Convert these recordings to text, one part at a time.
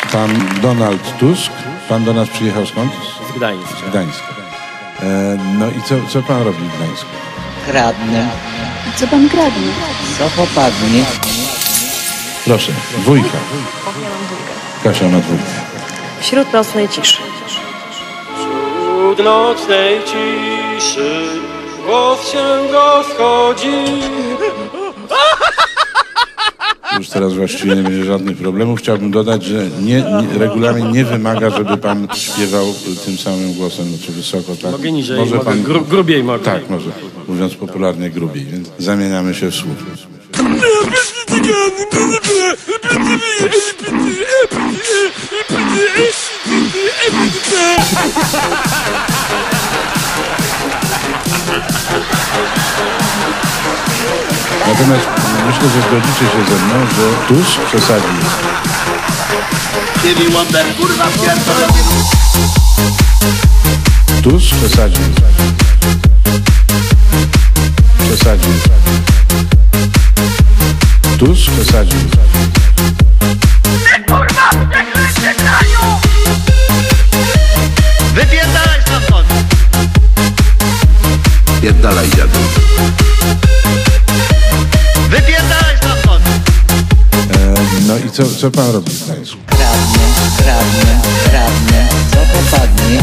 pan Donald Tusk. Pan do nas przyjechał skąd? Z Gdańska. Z Gdańska. No i co pan robi w Gdańsku? Kradnę. Co pan kradnie? Co popadnie? Proszę, dwójka. Ja mam dwójkę. Kasia ma dwójkę. Wśród nocnej ciszy. Wśród nocnej ciszy głos się rozchodzi. Już teraz właściwie nie będzie żadnych problemów. Chciałbym dodać, że regulamin nie wymaga, żeby pan śpiewał tym samym głosem, znaczy wysoko. Tak? Mogę niżej, może pan grubiej mogę. Tak, może. Mówiąc popularnie, grubiej. Więc zamieniamy się w słuch. Natomiast myślę, że zgodzicie się ze mną, że Tusk przesadził. Tusk przesadził. Przesadził. Tusk przesadził. Kurwa, jak kraju! Wypierdalaj stamtąd! Pierdalaj, dziadu. Wypierdalaj stamtąd! No i co pan robi w Gdańsku? Kradnę. Co popadnie?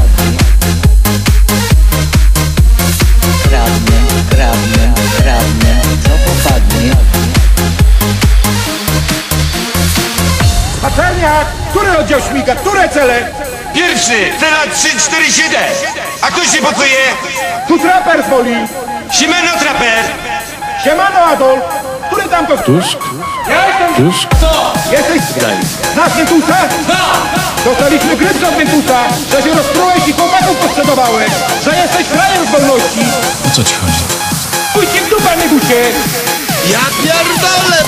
Kradnę. Co popadnie? Pacerniak! Który oddział śmiga? Które cele? Pierwszy, cela 347. A kto się pocuje? Tu traper woli! Siemano Traper. Siemano Adolf! Który tam to... Tusk? Ja jestem... Tusk? Jesteś... Znasz Miętusa? Dostaliśmy grypsy od Miętusa, że się rozprułeś i chłopaków posprzedawałeś, że jesteś frajer z wolności. O co ci chodzi? Pójdźcie w dupę, Miętusie! Ja pierdolę!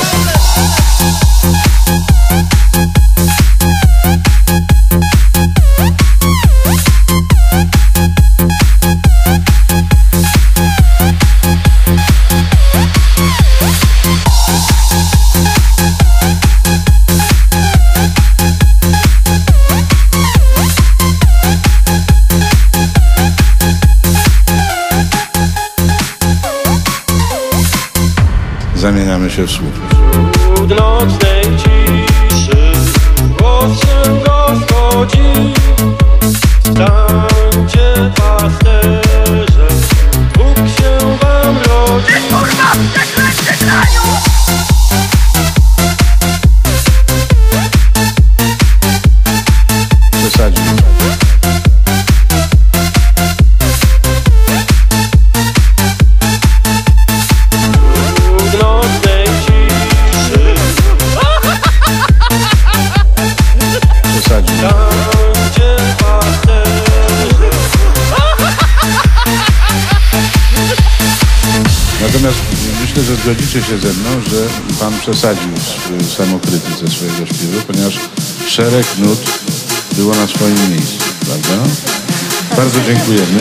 Zamieniamy się w słuch. Wśród nocnej ciszy głos się rozchodzi. Stańcie pasterze, Bóg się wam rodzi. Kurwa, jak kraju! Przesadził. Wśród nocnej ciszy Przesadził. stańcie pasterze. Natomiast myślę, że zgodzicie się ze mną, że pan przesadził w samokrytyce swojego śpiewu, ponieważ szereg nut było na swoim miejscu, prawda? Bardzo dziękujemy.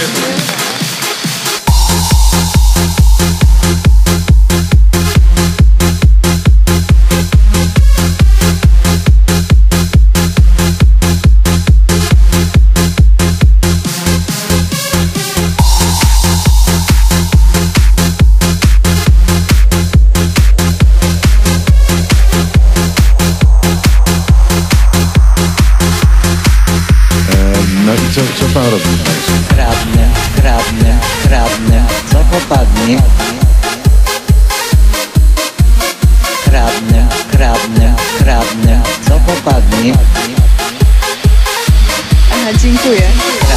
No i co pan robi w Gdańsku? Kradnę. Co popadnie? Kradnę. Co popadnie? Aha, dziękuję.